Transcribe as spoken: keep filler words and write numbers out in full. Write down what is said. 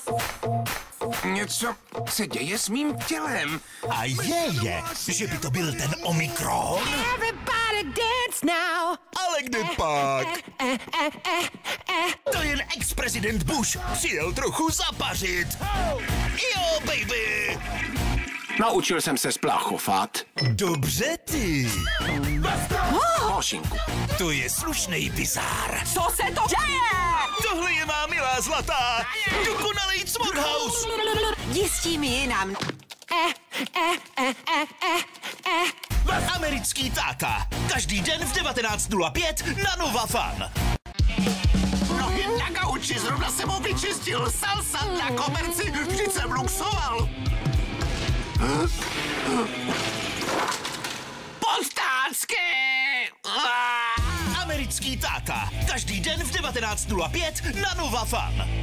Něco se děje s mým tělem. A je je, že by to byl ten Omikron? Everybody dance now. Ale kde pak? To jen ex-prezident Bush přijel trochu zapařit. Jo, baby! Naučil jsem se splachofat. Dobře ty. Hošinku. To je slušnej bizár. Co se to děje? Tohle je má milá zlatá. Dokonalej cmokhaus. Jistím jinam. Eh, eh, eh, eh, eh, eh. Americký táta. Každý den v devatenáct nula pět na Nova Fun. Nohy na gauči, zrovna jsem ho vyčistil. Salsa na komerci, vždyť jsem luxoval. Postácky! Americký táta. Každý den v devatenáct nula pět na Nova Fun.